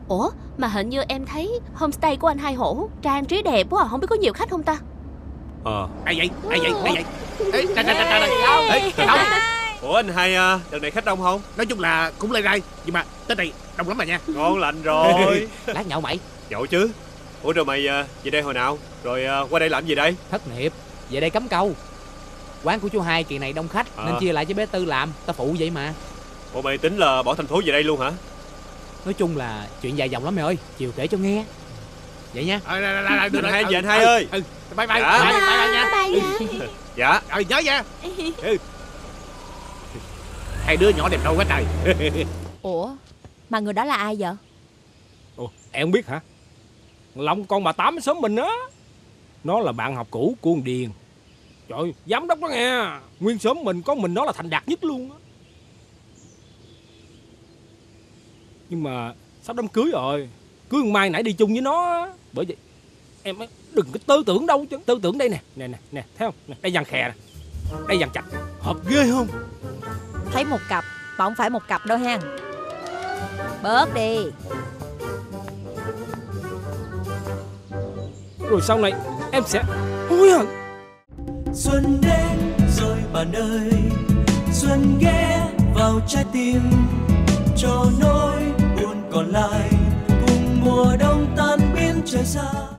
Ủa mà hình như em thấy homestay của anh Hai Hổ trang trí đẹp quá à. Không biết có nhiều khách không ta? Ai vậy? Ai vậy? Ai vậy? Ê, đâu? Ủa anh Hai, đợt này khách đông không? Nói chung là cũng lây rai, nhưng mà Tết này đông lắm mà nha. Ngon lành rồi. Lát nhậu mày. Nhậu chứ. Ủa rồi mày về đây hồi nào? Rồi qua đây làm gì đây? Thất nghiệp, về đây cắm câu. Quán của chú Hai kỳ này đông khách nên chia lại cho bé Tư làm, ta phụ vậy mà. Ủa mày tính là bỏ thành phố về đây luôn hả? Nói chung là chuyện dài dòng lắm mày ơi, chiều kể cho nghe. Vậy nha. Anh Hai về anh Hai ơi. Bye bye. Dạ. Bye nha. Bye nha. Dạ. Nhớ nha. Hai đứa nhỏ đẹp đâu quá trời. Ủa mà người đó là ai vậy? Ồ, em không biết hả? Long con bà Tám xóm mình á. Nó là bạn học cũ của con Điền. Trời ơi, giám đốc đó nghe. Nguyên xóm mình có mình nó là thành đạt nhất luôn á. Nhưng mà sắp đám cưới rồi. Cưới con Mai nãy đi chung với nó á. Bởi vậy em đừng có tư tưởng đâu chứ. Tư tưởng đây nè. Nè, thấy không? Nè, đây vàng khè nè. Đây vàng chạch. Hợp ghê không? Thấy một cặp mà không phải một cặp đâu ha. Bớt đi. Rồi sau này em sẽ hối hận. Xuân đến rồi bạn ơi, xuân ghé vào trái tim, cho nỗi buồn còn lại cùng mùa đông tan biến trời xa.